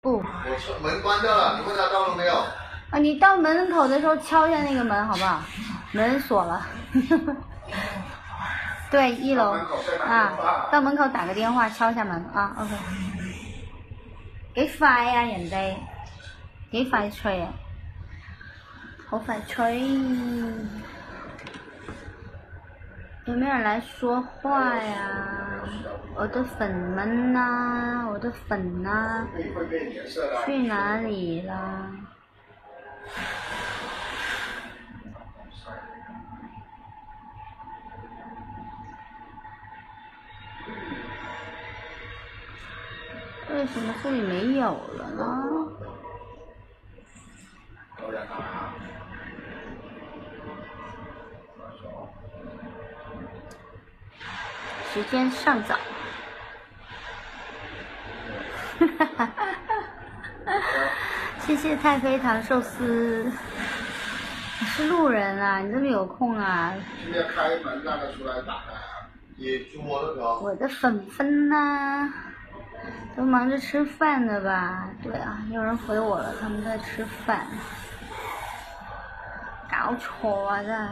不。 我门关掉了，你问他到了没有？ 啊，你到门口的时候敲一下那个门，好不好？门锁了。对，1楼啊，到門口打個電話，敲一下門啊 ，OK。幾快啊，人哋幾快脆啊，好快脆。有沒有人來說話呀？我的粉們啊，我的粉啊，去哪裡啦？为什么这里没有了呢？时间尚早。谢谢太妃糖寿司。你是路人啊？你这么有空啊？ 今天开门让他出来打开啊，也桌了个。 我的粉粉呐，都忙着吃饭呢吧？对啊，有人回我了，他们在吃饭。搞錯啊！真係。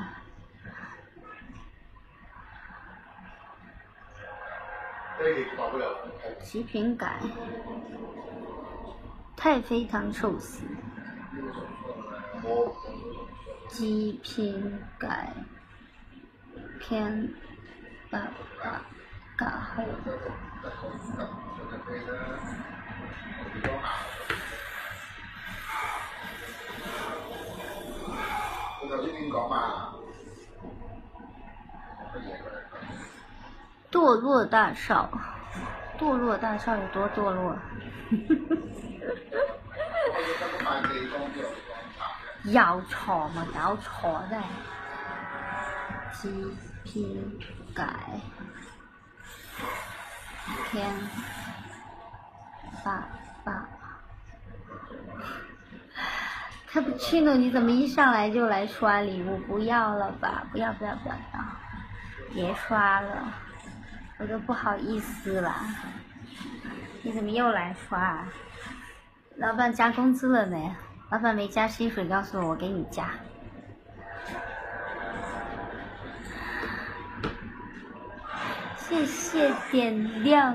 极品改，太妃糖寿司，极品改，偏爸爸嘎後。堕落大少，堕落大少有多堕落？有錯咪搞錯真係。極品改，偏爸爸。Cappuccino， 你怎么一上来就来刷礼物？不要了吧，不要，别刷了，我都不好意思了。你怎么又来刷？老板加工资了没？老板没加薪水，告诉我，我给你加。谢谢点亮。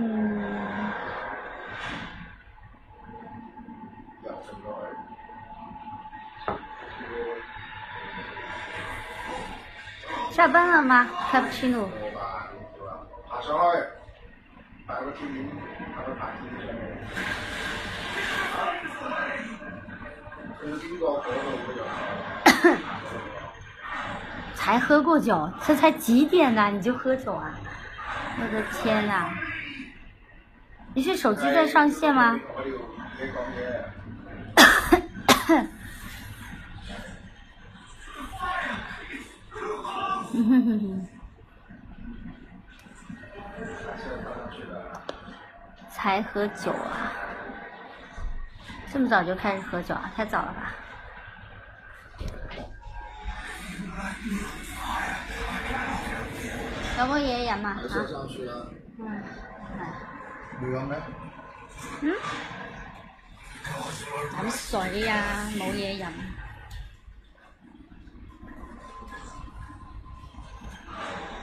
下班了吗 ？Cappuccino。 爬上去，爬個天面，爬個爬天上面。去到邊個嗰度嗰度？ 才喝過酒，這才幾點呢？你就喝酒啊？我的天哪！你是手機在上線嗎？才喝酒啊？這麼早就開始喝酒啊？太早了吧？有冇嘢飲啊？ 冇飲咩？ 飲水啊，冇嘢飲。